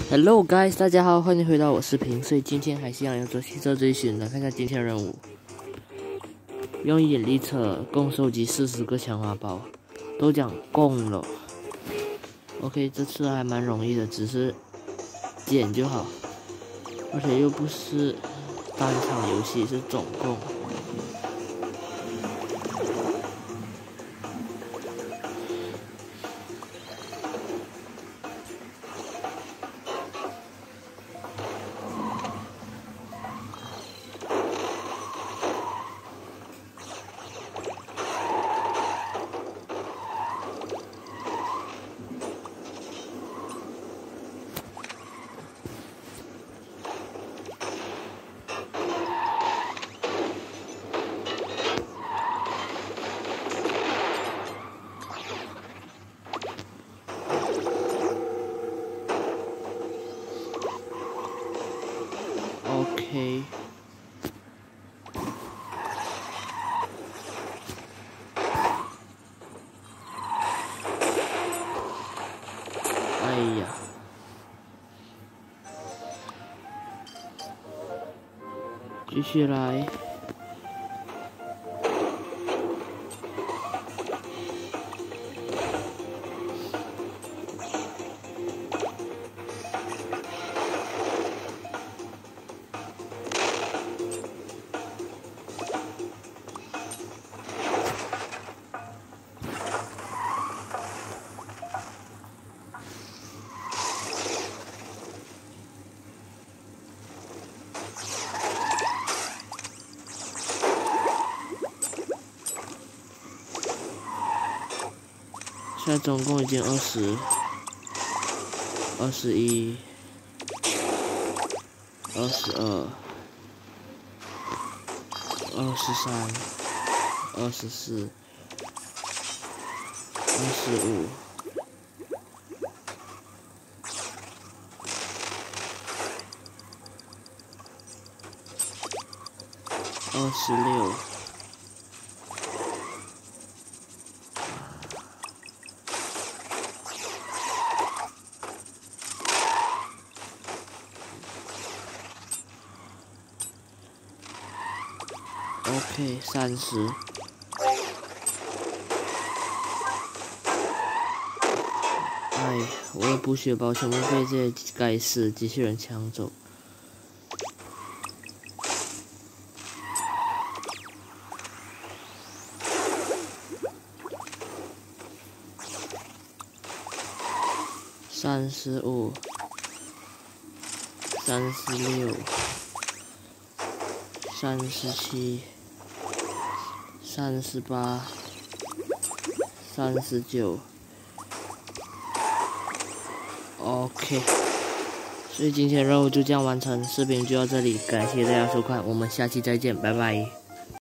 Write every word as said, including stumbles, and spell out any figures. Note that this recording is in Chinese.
Hello guys， 大家好，欢迎回到我视频。所以今天还是一样要做汽车追寻的，看看今天的任务。用引力车共收集四十个强化包，都讲共了。OK， 这次还蛮容易的，只是捡就好，而且又不是单场游戏，是总共。OK， 哎呀，继续来。现在总共已经二十、二十一、二十二、二十三、二十四、二十五、二十六。OK， 三十。哎，我的补血包全部被这些该死机器人抢走。三十五，三十六，三十七。三十八，三十九 ，OK， 所以今天任务就这样完成，视频就到这里，感谢大家收看，我们下期再见，拜拜。